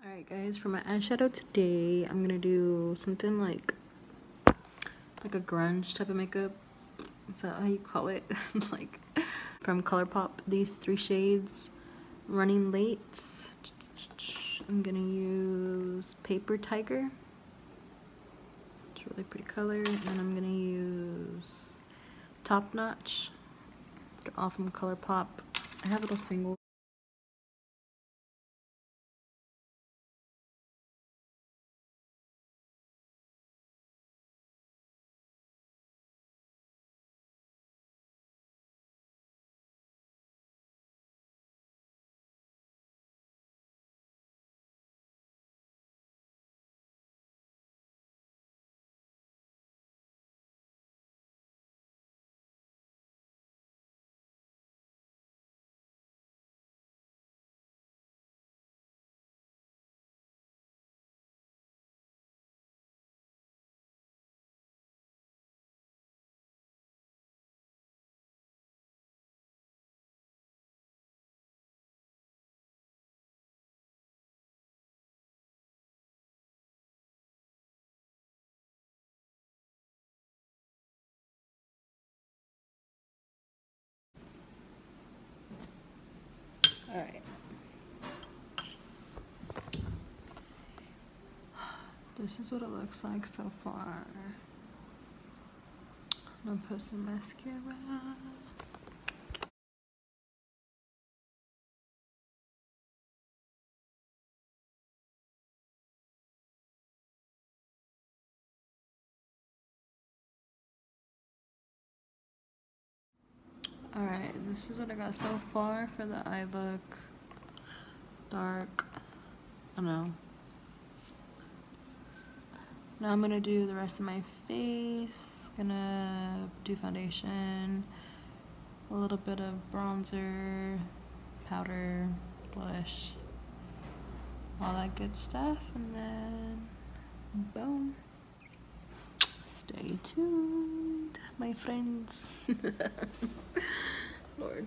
Alright guys, for my eyeshadow today, I'm gonna do something like a grunge type of makeup. Is that how you call it? Like from ColourPop, these 3 shades. Running Late. I'm gonna use Paper Tiger. It's a really pretty color. And then I'm gonna use Top Notch. They're all from ColourPop. I have little single. Alright. This is what it looks like so far. I'm gonna put some mascara. Alright, this is what I got so far for the eye look. Dark. I don't know. Now I'm gonna do the rest of my face. Gonna do foundation, a little bit of bronzer, powder, blush, all that good stuff, and then boom. Stay tuned, my friends. Lord.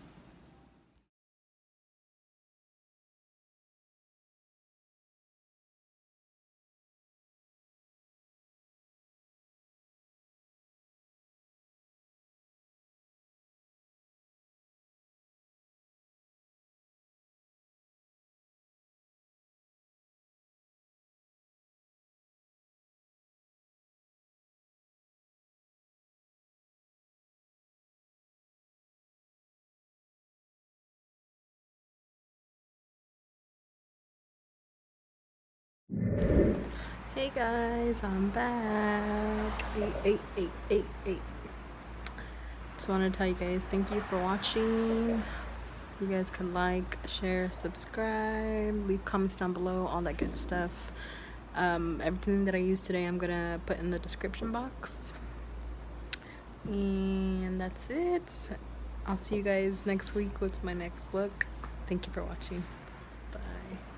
Hey guys, I'm back. Hey. Just want to tell you guys thank you for watching. You guys can like, share, subscribe, leave comments down below, all that good stuff. Everything that I used today I'm gonna put in the description box. And that's it. I'll see you guys next week with my next look. Thank you for watching. Bye.